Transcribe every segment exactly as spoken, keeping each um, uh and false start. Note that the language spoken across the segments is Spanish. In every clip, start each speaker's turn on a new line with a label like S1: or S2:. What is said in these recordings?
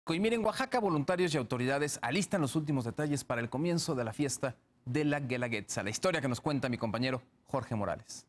S1: Y miren, Oaxaca, voluntarios y autoridades alistan los últimos detalles para el comienzo de la fiesta de la Guelaguetza. La historia que nos cuenta mi compañero Jorge Morales.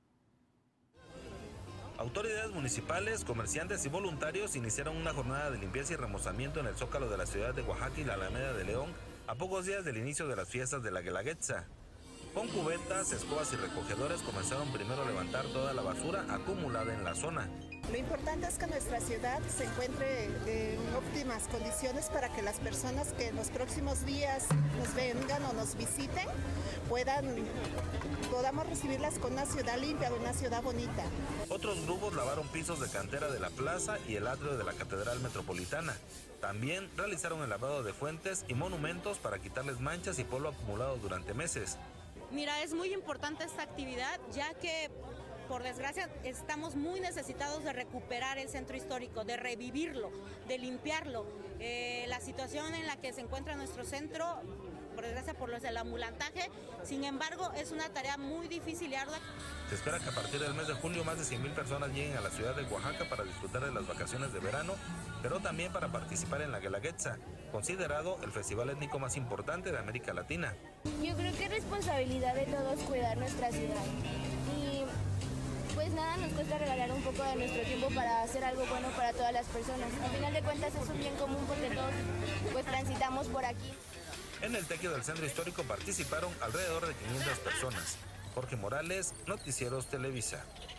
S2: Autoridades municipales, comerciantes y voluntarios iniciaron una jornada de limpieza y remozamiento en el Zócalo de la ciudad de Oaxaca y la Alameda de León a pocos días del inicio de las fiestas de la Guelaguetza. Con cubetas, escobas y recogedores comenzaron primero a levantar toda la basura acumulada en la zona.
S3: Lo importante es que nuestra ciudad se encuentre en óptimas condiciones para que las personas que en los próximos días nos vengan o nos visiten puedan, podamos recibirlas con una ciudad limpia, una ciudad bonita.
S2: Otros grupos lavaron pisos de cantera de la plaza y el atrio de la Catedral Metropolitana. También realizaron el lavado de fuentes y monumentos para quitarles manchas y polvo acumulado durante meses.
S4: Mira, es muy importante esta actividad, ya que por desgracia estamos muy necesitados de recuperar el centro histórico, de revivirlo, de limpiarlo. Eh, la situación en la que se encuentra nuestro centro, por desgracia por los del ambulantaje, sin embargo es una tarea muy difícil y ardua.
S2: Se espera que a partir del mes de julio más de cien mil personas lleguen a la ciudad de Oaxaca para disfrutar de las vacaciones de verano, pero también para participar en la Guelaguetza, considerado el festival étnico más importante de América Latina.
S5: Yo creo que es responsabilidad de todos cuidar nuestra ciudad. Y pues nada, nos cuesta regalar un poco de nuestro tiempo para hacer algo bueno para todas las personas. Al final de cuentas es un bien común porque todos pues transitamos por aquí.
S2: En el tequio del centro histórico participaron alrededor de quinientas personas. Jorge Morales, Noticieros Televisa.